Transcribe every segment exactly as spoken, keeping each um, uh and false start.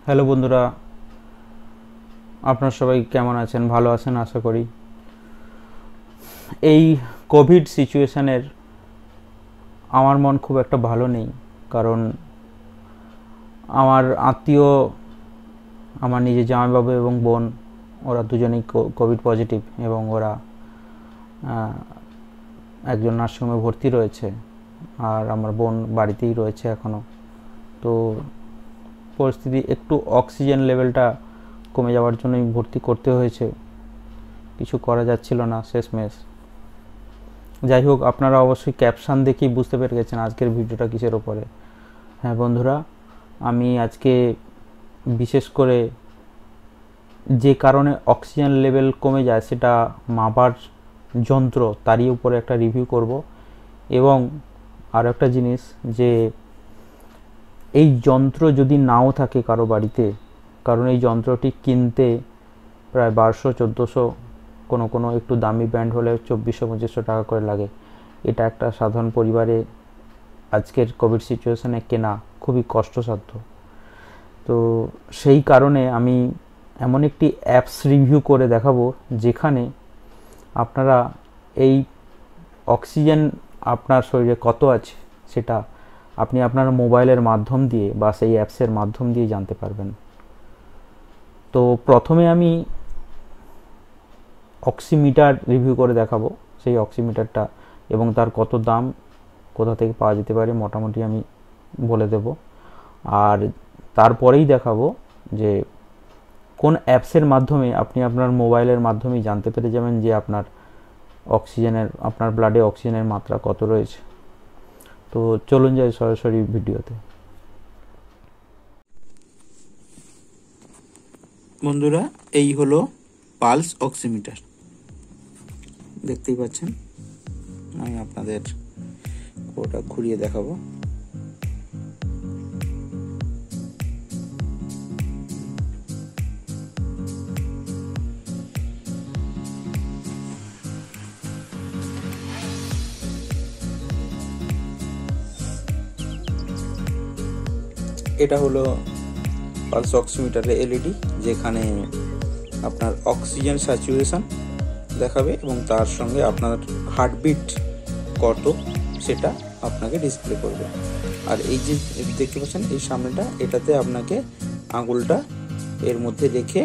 Hello বন্ধুরা, আপনারা সবাই কেমন আছেন? ভালো আছেন আশা করি। এই কোভিড সিচুয়েশনের আমার মন খুব একটা ভালো নেই, কারণ আমার আত্মীয়, আমার নিজের জামাইবাবু এবং বোন, ওরা দুজনেই কোভিড পজিটিভ এবং ওরা একজন নার্সিংহোমে ভর্তি রয়েছে, আর আমার বোন বাড়িতেই রয়েছে এখনও। তো পরিস্থিতি একটু অক্সিজেন লেভেলটা কমে যাওয়ার জন্যই ভর্তি করতে হয়েছে, কিছু করা যাচ্ছিল না শেষমেশ। যাই হোক, আপনারা অবশ্যই ক্যাপশন দেখেই বুঝতে পেরে গেছেন আজকের ভিডিওটা কিসের ওপরে। হ্যাঁ বন্ধুরা, আমি আজকে বিশেষ করে যে কারণে অক্সিজেন লেভেল কমে যায় সেটা মাপার যন্ত্র, তারই উপরে একটা রিভিউ করব। এবং আরও একটা জিনিস, যে এই যন্ত্র যদি নাও থাকে কারো বাড়িতে, কারণ এই যন্ত্রটি কিনতে প্রায় বারোশো চোদ্দোশো, কোনো কোনো একটু দামি ব্র্যান্ড হলে চব্বিশশো পঁচিশশো টাকা করে লাগে। এটা একটা সাধারণ পরিবারে আজকের কোভিড সিচুয়েশনে কেনা খুবই কষ্টসাধ্য। তো সেই কারণে আমি এমন একটি অ্যাপস রিভিউ করে দেখাবো যেখানে আপনারা এই অক্সিজেন আপনার শরীরে কত আছে সেটা আপনি আপনার মোবাইলের মাধ্যম দিয়ে বা সেই অ্যাপসের মাধ্যম দিয়ে জানতে পারবেন। তো প্রথমে আমি অক্সিমিটার রিভিউ করে দেখাবো, সেই অক্সিমিটারটা এবং তার কত দাম, কোথা থেকে পাওয়া যেতে পারে মোটামুটি আমি বলে দেব। আর তারপরেই দেখাবো যে কোন অ্যাপসের মাধ্যমে আপনি আপনার মোবাইলের মাধ্যমেই জানতে পেরে যাবেন যে আপনার অক্সিজেনের, আপনার ব্লাডে অক্সিজেনের মাত্রা কত রয়েছে। তো চলুন যাই সরাসরি ভিডিওতে। বন্ধুরা, এই হলো পালস অক্সিমিটার, দেখতেই পাচ্ছেন। আমি আপনাদের ওটা ঘুরিয়ে দেখাবো। এটা হলো পালস অক্সিমিটারের এলইডি, যেখানে আপনার অক্সিজেন স্যাচুরেশন দেখাবে এবং তার সঙ্গে আপনার হার্টবিট কত সেটা আপনাকে ডিসপ্লে করবে। আর এই যে দেখতে পাচ্ছেন এই সামনেটা, এটাতে আপনাকে আঙুলটা এর মধ্যে রেখে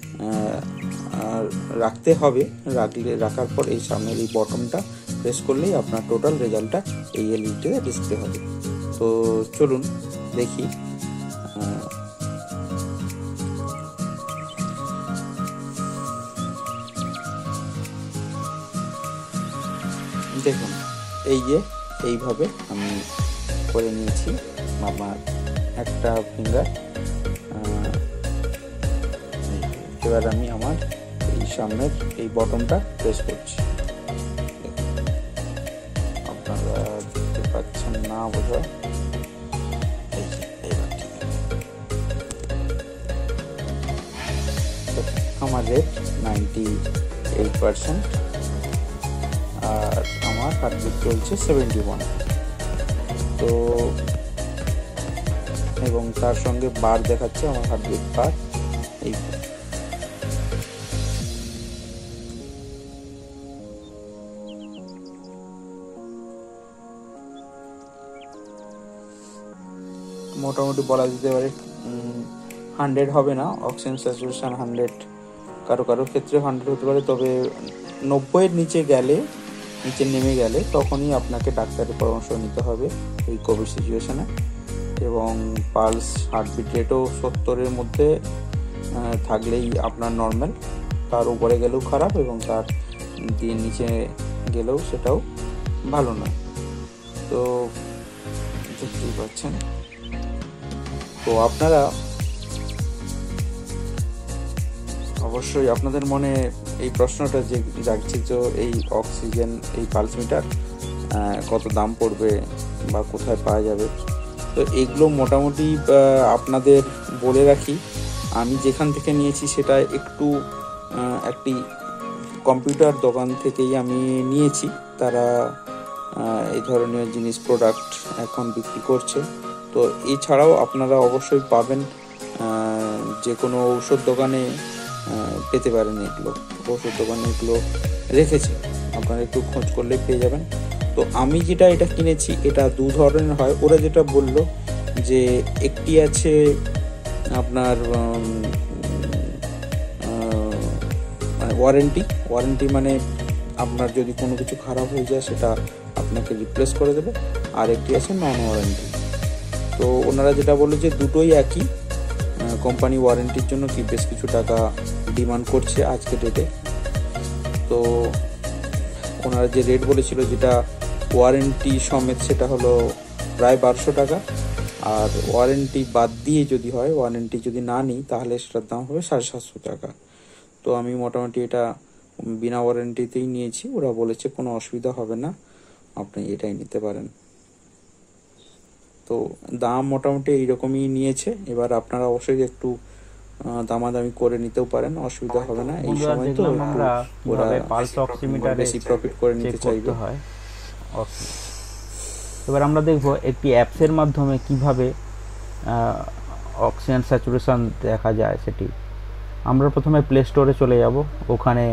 রাখতে হবে। রাখলে রাখার পর এই সামনের এই বটনটা প্রেস করলেই আপনার টোটাল রেজাল্টটা এই এলইডিতে ডিসপ্লে হবে। তো চলুন দেখি। দেখুন, এই যে এইভাবে আমি করে নিয়েছি আমার একটা ফিঙ্গার। এবার আমি আমার এই সামনের এই বটনটা প্রেস করছি। আপনারা দেখতে পাচ্ছেন না বোঝা, আমার রেট নাইনটি এইট পার্সেন্ট আর আমার হার্টবিট চলছে সেভেন্টি ওয়ান। তো এবং তার সঙ্গে বার দেখাচ্ছে আমার হার্টবিট বার। এই মোটামুটি বলা যেতে পারে হান্ড্রেড হবে না, অক্সিজেন স্যাচুরেশন হান্ড্রেড, কারো কারো ক্ষেত্রে হান্ড্রেড হতে পারে, তবে নব্বইয়ের নিচে গেলে, নিচে নেমে গেলে তখনই আপনাকে ডাক্তারের পরামর্শ নিতে হবে এই কোভিড সিচুয়েশনে। এবং পালস হার্টবিট রেটও সত্তরের মধ্যে থাকলেই আপনার নর্মাল, তার উপরে গেলেও খারাপ এবং তার দিয়ে নিচে গেলেও সেটাও ভালো নয়। তো দেখতেই পাচ্ছেন। তো আপনারা অবশ্যই আপনাদের মনে এই প্রশ্নটা যে জাগছে, যে এই অক্সিজেন এই পালস মিটার কত দাম পড়বে বা কোথায় পাওয়া যাবে। তো এগুলো মোটামুটি আপনাদের বলে রাখি, আমি যেখান থেকে নিয়েছি সেটা একটু একটি কম্পিউটার দোকান থেকেই আমি নিয়েছি। তারা এই ধরনের জিনিস প্রোডাক্ট এখন বিক্রি করছে। তো এছাড়াও আপনারা অবশ্যই পাবেন যে কোনো ঔষধ দোকানে পেতে পারেন। এগুলো ওষুধ দোকানে এগুলো রেখেছে, আপনারা একটু খোঁজ করলে পেয়ে যাবেন। তো আমি যেটা এটা কিনেছি এটা দু ধরনের হয়। ওরা যেটা বললো যে একটি আছে আপনার মানে ওয়ারেন্টি ওয়ারেন্টি মানে আপনার যদি কোনো কিছু খারাপ হয়ে যায় সেটা আপনাকে রিপ্লেস করে দেবে, আর একটি আছে নন ওয়ারেন্টি। তো ওনারা যেটা বললো যে দুটোই একই, কোম্পানি ওয়ারেন্টির জন্য কি বেশ কিছু টাকা ডিমান্ড করছে আজকে ডেটে। তো ওনারা যে রেট বলেছিল যেটা ওয়ারেন্টি সমেত সেটা হলো প্রায় বারোশো টাকা, আর ওয়ারেন্টি বাদ দিয়ে যদি হয়, ওয়ারেন্টি যদি না নিই তাহলে সেটার দাম হবে সাড়ে সাতশো টাকা। তো আমি মোটামুটি এটা বিনা ওয়ারেন্টিতেই নিয়েছি। ওরা বলেছে কোনো অসুবিধা হবে না, আপনি এটাই নিতে পারেন। তো দাম মোটামুটি এইরকমই নিয়েছে। এবার আপনারা অবশ্যই একটু দামাদামি করে নিতেও পারেন, অসুবিধা হবে না। এই সময় তো ওরা পালস অক্সিমিটারে বেশি প্রফিট করে নিতে চাইবে। এবার আমরা দেখব একটি অ্যাপসের মাধ্যমে কিভাবে অক্সিজেন স্যাচুরেশন দেখা যায় সেটি। আমরা প্রথমে প্লে স্টোরে চলে যাব, ওখানে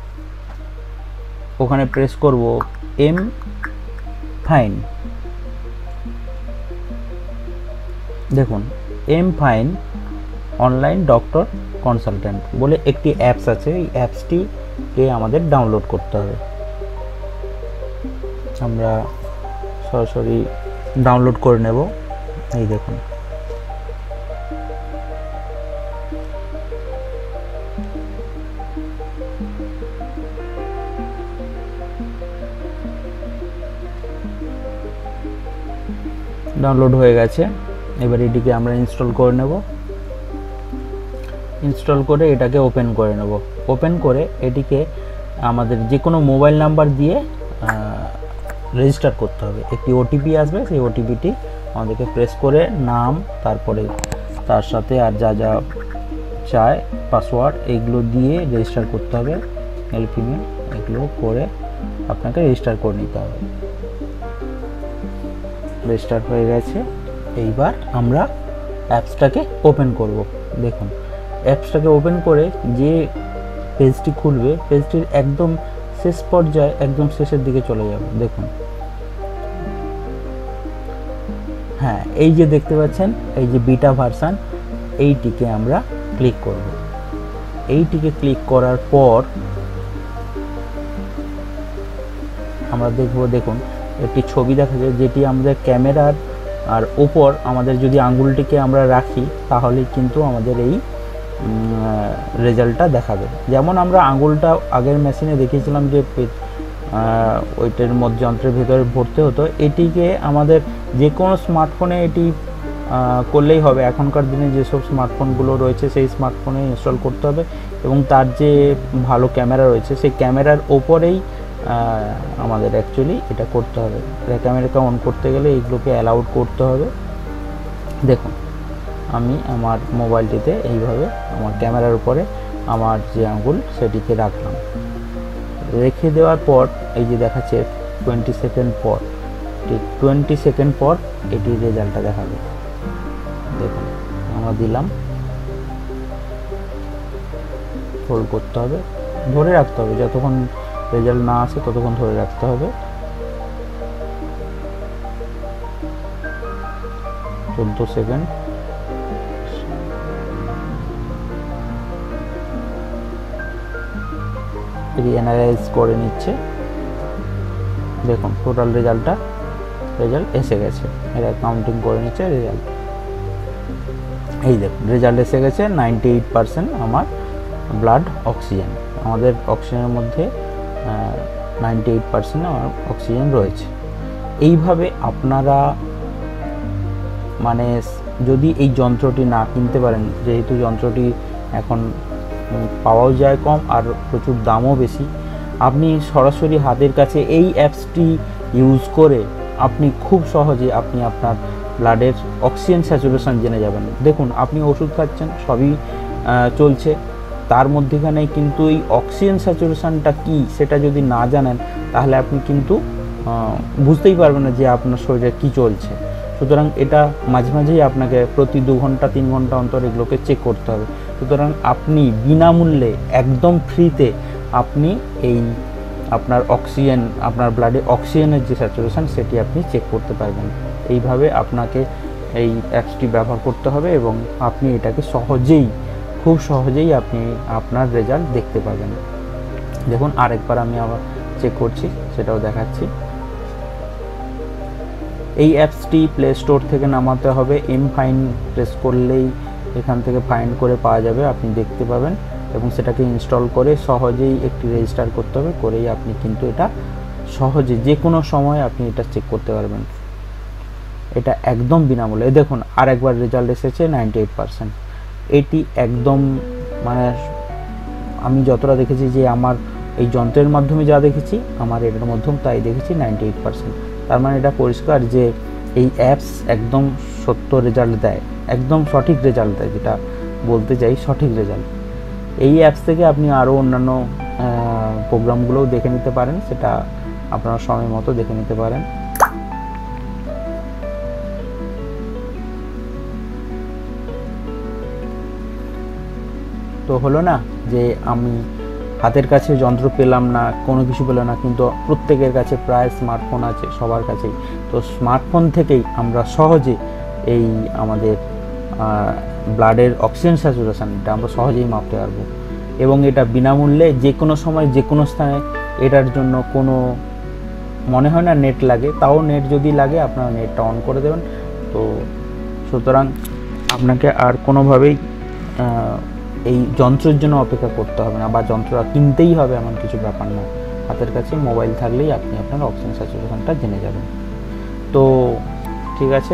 ওখানে প্রেস করব এম ফাইন। দেখুন MFine online doctor consultant বলে একটি অ্যাপস আছে। এই অ্যাপসটিকে আমাদের ডাউনলোড করতে হবে। আমরা সরাসরি ডাউনলোড করে নেব। এই দেখুন ডাউনলোড হয়ে গেছে। এবার এটিকে আমরা ইনস্টল করে নেব। ইনস্টল করে এটাকে ওপেন করে নেব। ওপেন করে এটিকে আমাদের যে কোনো মোবাইল নাম্বার দিয়ে রেজিস্টার করতে হবে। একটি ওটিপি আসবে, সেই ওটিপিটি আমাদেরকে প্রেস করে নাম, তারপরে তার সাথে আর যা যা চায় পাসওয়ার্ড এইগুলো দিয়ে রেজিস্টার করতে হবে। মেল ফিমেল এগুলো করে আপনাকে রেজিস্টার করে নিতে হবে। রেজিস্টার হয়ে গেছে। এইবার আমরা অ্যাপসটাকে ওপেন করব। দেখুন অ্যাপসটাকে ওপেন করে যে পেজটি খুলবে, পেজটির একদম শেষ পর্যায়ে একদম শেষের দিকে চলে যাব। দেখুন হ্যাঁ, এই যে দেখতে পাচ্ছেন এই যে বিটা ভার্সন, এইটিকে আমরা ক্লিক করব। এইটিকে ক্লিক করার পর আমরা দেখব, দেখুন একটি ছবি দেখা যায় যেটি আমাদের ক্যামেরার আর ওপর আমাদের যদি আঙ্গুলটিকে আমরা রাখি তাহলে কিন্তু আমাদের এই রেজাল্টটা দেখাবে। যেমন আমরা আঙ্গুলটা আগের মেশিনে দেখিয়েছিলাম যে ওইটার মধ্যে যন্ত্রের ভেতরে ভরতে হতো, এটিকে আমাদের যে কোনো স্মার্টফোনে এটি করলেই হবে। এখনকার দিনে যেসব স্মার্টফোনগুলো রয়েছে সেই স্মার্টফোনে ইনস্টল করতে হবে এবং তার যে ভালো ক্যামেরা রয়েছে সেই ক্যামেরার ওপরেই আমাদের অ্যাকচুয়ালি এটা করতে হবে। ক্যামেরাকে অন করতে গেলে এইগুলোকে অ্যালাউড করতে হবে। দেখুন আমি আমার মোবাইলটিতে এইভাবে আমার ক্যামেরার উপরে আমার যে আঙ্গুল সেটিকে রাখলাম। রেখে দেওয়ার পর এই যে দেখাচ্ছে টোয়েন্টি সেকেন্ড পর, ঠিক টোয়েন্টি সেকেন্ড পর এটির রেজাল্টটা দেখাবে। দেখুন আমরা দিলাম, হোল্ড করতে হবে, ধরে রাখতে হবে, যতক্ষণ রেজাল্ট না আসে ততক্ষণ ধরে রাখতে হবে। চোদ্দ সেকেন্ড, এটি অ্যানালাইজ করে নিচ্ছে। দেখুন টোটাল রেজাল্টটা রেজাল্ট এসে গেছে, এরা কাউন্টিং করে নিচ্ছে রেজাল্ট। এই দেখুন রেজাল্ট এসে গেছে নাইনটি এইট পার্সেন্ট আমার ব্লাড অক্সিজেন। আমাদের অক্সিজেনের মধ্যে নাইনটি এইট পার্সেন্ট আমার অক্সিজেন রয়েছে। এইভাবে আপনারা মানে যদি এই যন্ত্রটি না কিনতে পারেন, যেহেতু যন্ত্রটি এখন পাওয়াও যায় কম আর প্রচুর দামও বেশি, আপনি সরাসরি হাতের কাছে এই অ্যাপসটি ইউজ করে আপনি খুব সহজে আপনি আপনার ব্লাডের অক্সিজেন স্যাচুরেশন জেনে যাবেন। দেখুন আপনি ওষুধ খাচ্ছেন, সবই চলছে, তার মধ্যেখানে কিন্তু এই অক্সিজেন স্যাচুরেশনটা কি সেটা যদি না জানেন তাহলে আপনি কিন্তু বুঝতেই পারবেন না যে আপনার শরীরে কি চলছে। সুতরাং এটা মাঝে মাঝেই আপনাকে প্রতি দু ঘন্টা তিন ঘন্টা অন্তর এগুলোকে চেক করতে হবে। সুতরাং আপনি বিনামূল্যে একদম ফ্রিতে আপনি এই আপনার অক্সিজেন, আপনার ব্লাডে অক্সিজেনের যে স্যাচুরেশন সেটি আপনি চেক করতে পারবেন। এইভাবে আপনাকে এই অ্যাপসটি ব্যবহার করতে হবে এবং আপনি এটাকে সহজেই, খুব সহজেই আপনি আপনার রেজাল্ট দেখতে পাবেন। দেখুন আরেকবার আমি আবার চেক করছি, সেটাও দেখাচ্ছি। এই অ্যাপসটি প্লে স্টোর থেকে নামাতে হবে, এম ফাইন প্রেস করলেই এখান থেকে ফাইন্ড করে পাওয়া যাবে, আপনি দেখতে পাবেন এবং সেটাকে ইনস্টল করে সহজেই একটি রেজিস্টার করতে হবে, করেই আপনি কিন্তু এটা সহজে যে কোনো সময় আপনি এটা চেক করতে পারবেন। এটা একদম বিনামূল্যে। দেখুন আরেকবার রেজাল্ট এসেছে নাইনটি এইট পার্সেন্ট। এটি একদম মানে আমি যতটা দেখেছি যে আমার এই যন্ত্রের মাধ্যমে যা দেখেছি, আমার এটার মাধ্যমে তাই দেখেছি নাইনটি এইট পার্সেন্ট। তার মানে এটা পরিষ্কার যে এই অ্যাপস একদম সত্য রেজাল্ট দেয়, একদম সঠিক রেজাল্ট দেয়, যেটা বলতে চাই সঠিক রেজাল্ট। এই অ্যাপস থেকে আপনি আরও অন্যান্য প্রোগ্রামগুলোও দেখে নিতে পারেন, সেটা আপনারা সময় মতো দেখে নিতে পারেন। তো হলো না যে আমি হাতের কাছে যন্ত্র পেলাম না, কোনো কিছু পেলাম না, কিন্তু প্রত্যেকের কাছে প্রায় স্মার্টফোন আছে, সবার কাছেই। তো স্মার্টফোন থেকেই আমরা সহজে এই আমাদের ব্লাডের অক্সিজেন স্যাচুরেশনটা আমরা সহজেই মাপতে পারবো এবং এটা বিনামূল্যে যে কোনো সময় যে কোনো স্থানে। এটার জন্য কোনো মনে হয় না নেট লাগে, তাও নেট যদি লাগে আপনারা নেটটা অন করে দেবেন। তো সুতরাং আপনাকে আর কোনোভাবেই এই যন্ত্রের জন্য অপেক্ষা করতে হবে না বা যন্ত্রটা কিনতেই হবে এমন কিছু ব্যাপার না। হাতের কাছে মোবাইল থাকলেই আপনি আপনার অক্সিজেন স্যাচুরেশনটা জেনে যাবেন। তো ঠিক আছে,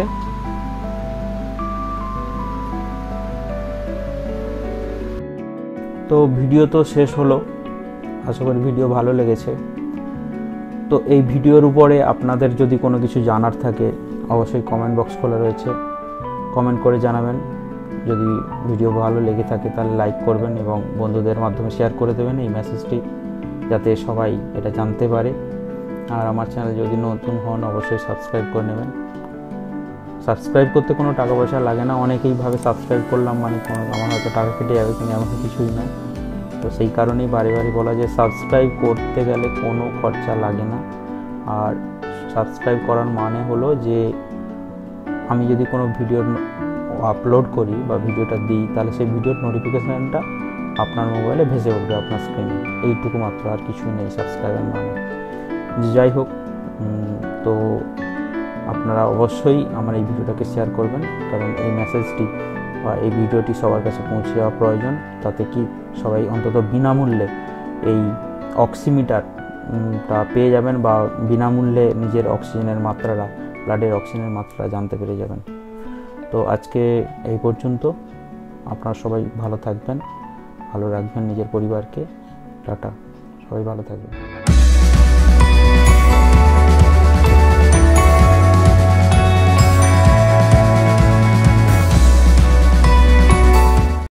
তো ভিডিও তো শেষ হলো, আশা করি ভিডিও ভালো লেগেছে। তো এই ভিডিওর উপরে আপনাদের যদি কোনো কিছু জানার থাকে অবশ্যই কমেন্ট বক্স খোলা রয়েছে, কমেন্ট করে জানাবেন। যদি ভিডিও ভালো লেগে থাকে তাহলে লাইক করবেন এবং বন্ধুদের মাধ্যমে শেয়ার করে দেবেন এই মেসেজটি, যাতে সবাই এটা জানতে পারে। আর আমার চ্যানেল যদি নতুন হন অবশ্যই সাবস্ক্রাইব করে নেবেন। সাবস্ক্রাইব করতে কোনো টাকা পয়সা লাগে না, অনেকেই ভাবে সাবস্ক্রাইব করলাম মানে কোনো আমার হয়তো টাকা কেটে যাবে, কিন্তু এমন কিছুই না। তো সেই কারণেই বারে বারে বলা যে সাবস্ক্রাইব করতে গেলে কোনো খরচা লাগে না। আর সাবস্ক্রাইব করার মানে হলো যে আমি যদি কোনো ভিডিও আপলোড করি বা ভিডিওটা দিই, তাহলে সেই ভিডিওর নোটিফিকেশানটা আপনার মোবাইলে ভেসে উঠবে আপনার স্ক্রিনে, এইটুকু মাত্র, আর কিছুই নেই সাবস্ক্রাইবের মানে। যাই হোক, তো আপনারা অবশ্যই আমার এই ভিডিওটাকে শেয়ার করবেন, কারণ এই মেসেজটি বা এই ভিডিওটি সবার কাছে পৌঁছে যাওয়া প্রয়োজন, তাতে কি সবাই অন্তত বিনামূল্যে এই অক্সিমিটারটা পেয়ে যাবেন বা বিনামূল্যে নিজের অক্সিজেনের মাত্রাটা, ব্লাডের অক্সিজেনের মাত্রা জানতে পেরে যাবেন। তো আজকে এই পর্যন্ত, আপনারা সবাই ভালো থাকবেন, ভালো রাখবেন নিজের পরিবারকে। টাটা, সবাই ভালো থাকবেন।